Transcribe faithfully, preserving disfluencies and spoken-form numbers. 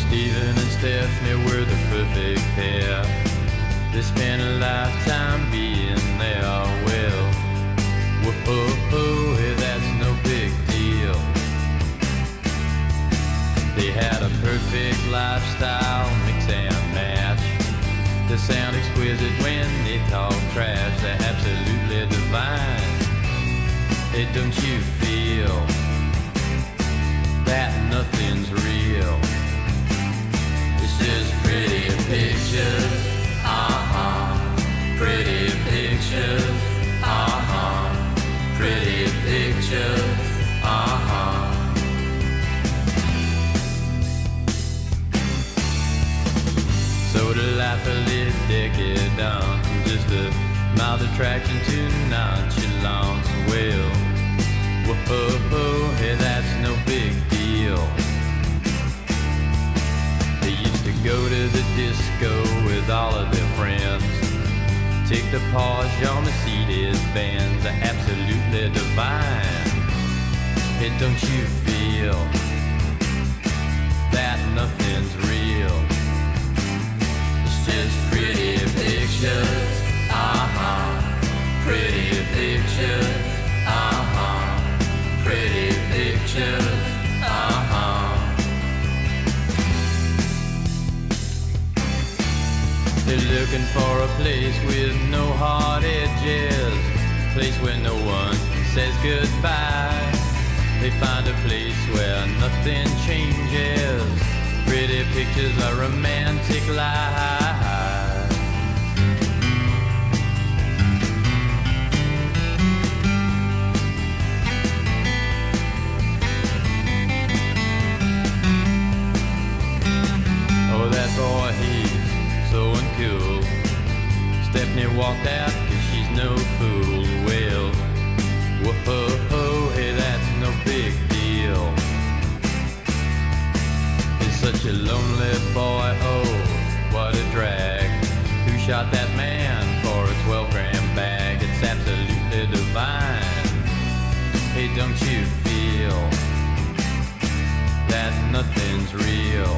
Steven and Stephanie were the perfect pair. They spent a lifetime being there. Well, whoa, hey, that's no big deal. They had a perfect lifestyle, mix and match. They sound exquisite when they talk trash. They're absolutely divine. Hey, don't you feel that nothing's real? It's just pretty pictures, uh-huh. Pretty pictures, uh-huh. Pretty pictures, uh-huh. So the life a little decadent, just a mild attraction to nonchalance. Well, whoa, hey, that's no big deal. They used to go to the disco with all of their friends, take the Porsche on the Mercedes Benz. They're absolutely divine. Hey, don't you feel that nothing's real? Just pretty pictures, uh-huh. Pretty pictures, uh-huh. Pretty pictures, uh-huh. They're looking for a place with no hard edges, place where no one says goodbye. They find a place where nothing changes. Pretty pictures are romantic lies. Oh, that boy, he's so uncool. Stephanie walked out cause she's no fool. Well, whoa, hey, that's no big deal. Such a lonely boy, oh, what a drag. Who shot that man for a twelve gram bag? It's absolutely divine. Hey, don't you feel that nothing's real?